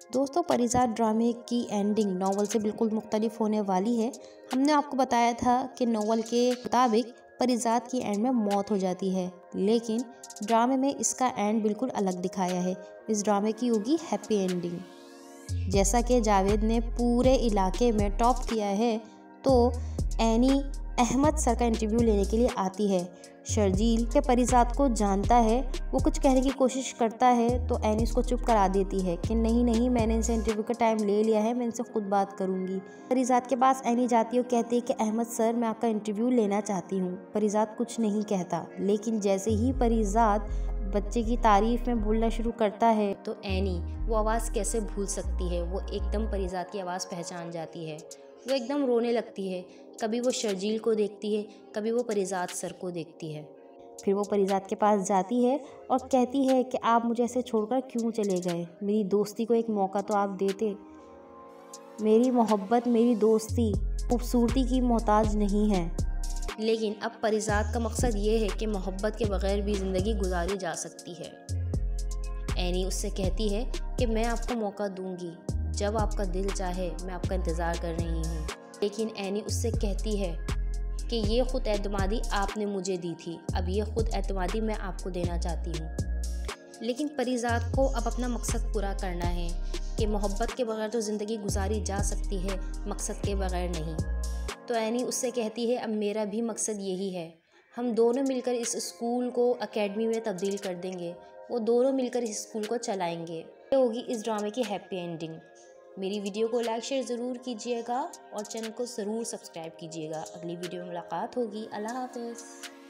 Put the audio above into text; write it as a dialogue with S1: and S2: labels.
S1: दोस्तों, परिज़ात ड्रामे की एंडिंग नॉवल से बिल्कुल मुख्तलिफ होने वाली है। हमने आपको बताया था कि नॉवल के मुताबिक परिज़ात की एंड में मौत हो जाती है, लेकिन ड्रामे में इसका एंड बिल्कुल अलग दिखाया है। इस ड्रामे की होगी हैप्पी एंडिंग। जैसा कि जावेद ने पूरे इलाके में टॉप किया है, तो एनी अहमद सर का इंटरव्यू लेने के लिए आती है। शर्जील के परिज़ात को जानता है, वो कुछ कहने की कोशिश करता है तो एनी उसको चुप करा देती है कि नहीं, मैंने इनसे इंटरव्यू का टाइम ले लिया है, मैं इनसे खुद बात करूंगी। परिज़ात के पास एनी जाती है और कहती है कि अहमद सर, मैं आपका इंटरव्यू लेना चाहती हूँ। परिज़ात कुछ नहीं कहता, लेकिन जैसे ही परिज़ात बच्चे की तारीफ में बोलना शुरू करता है तो एनी वो आवाज़ कैसे भूल सकती है। वो एकदम परिज़ात की आवाज़ पहचान जाती है। वो एकदम रोने लगती है। कभी वो शर्जील को देखती है, कभी वो परिज़ात सर को देखती है। फिर वो परिज़ात के पास जाती है और कहती है कि आप मुझे ऐसे छोड़कर क्यों चले गए? मेरी दोस्ती को एक मौका तो आप देते। मेरी मोहब्बत, मेरी दोस्ती खूबसूरती की मोहताज नहीं है। लेकिन अब परिज़ात का मकसद ये है कि मोहब्बत के बग़ैर भी ज़िंदगी गुजारी जा सकती है। एनी उससे कहती है कि मैं आपको मौका दूंगी, जब आपका दिल चाहे मैं आपका इंतज़ार कर रही हूँ। लेकिन एनी उससे कहती है कि ये ख़ुद एतमादी आपने मुझे दी थी, अब ये ख़ुद एतमादी मैं आपको देना चाहती हूँ। लेकिन परिज़ात को अब अपना मकसद पूरा करना है कि मोहब्बत के बग़ैर तो ज़िंदगी गुजारी जा सकती है, मकसद के बग़ैर नहीं। तो एनी उससे कहती है अब मेरा भी मकसद यही है, हम दोनों मिलकर इस स्कूल को एकेडमी में तब्दील कर देंगे, वो दोनों मिलकर इस स्कूल को चलाएंगे। ये होगी इस ड्रामे की हैप्पी एंडिंग। मेरी वीडियो को लाइक शेयर ज़रूर कीजिएगा और चैनल को ज़रूर सब्सक्राइब कीजिएगा। अगली वीडियो में मुलाकात होगी। अल्लाह हाफ़िज़।